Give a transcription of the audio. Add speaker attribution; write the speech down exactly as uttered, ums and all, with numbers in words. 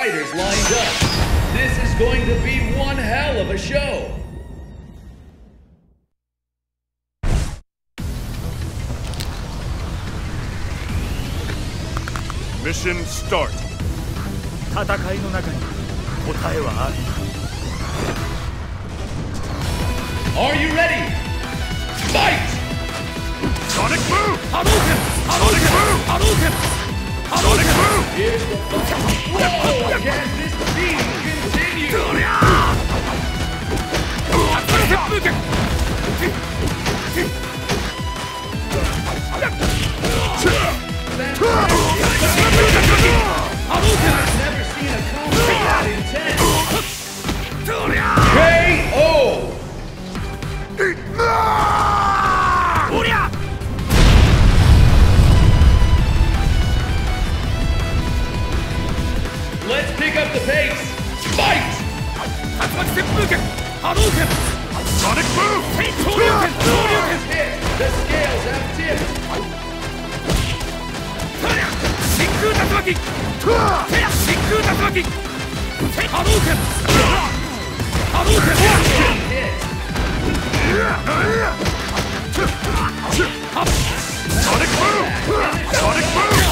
Speaker 1: fighters lined up. This is going to be one hell of a show.
Speaker 2: Mission start.
Speaker 3: 戦いの中に答えはある。
Speaker 1: Are you ready? Fight!
Speaker 2: Sonic move!
Speaker 3: Hadouken!
Speaker 2: Sonic move!
Speaker 3: Hadouken!
Speaker 2: Sonic move!
Speaker 1: Here's the fight. Whoa! Can this beat continue? I've never seen a combo that intense. K O! Let's pick up the pace. Fight!
Speaker 2: Sonic move!
Speaker 1: Hit. The scales have tipped.
Speaker 2: Sonic move! Sonic move!